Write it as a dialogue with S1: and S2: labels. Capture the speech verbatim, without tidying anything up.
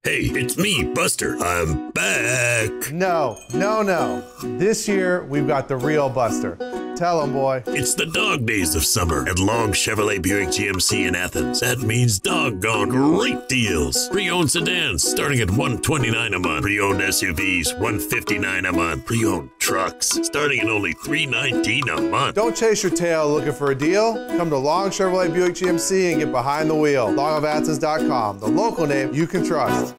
S1: Hey, it's me, Buster. I'm back.
S2: No, no, no. This year, we've got the real Buster. Tell him, boy.
S1: It's the dog days of summer at Long Chevrolet Buick G M C in Athens. That means doggone great deals. Pre-owned sedans starting at one hundred twenty-nine dollars a month. Pre-owned S U Vs, one hundred fifty-nine dollars a month. Pre-owned trucks starting at only three hundred nineteen dollars a month.
S2: Don't chase your tail looking for a deal. Come to Long Chevrolet Buick G M C and get behind the wheel. long of athens dot com, the local name you can trust.